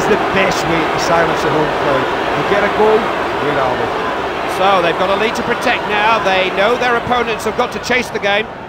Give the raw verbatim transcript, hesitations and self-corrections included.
is the best way to silence the home crowd. You get a goal, where are they? So they've got a lead to protect now. They know their opponents have got to chase the game.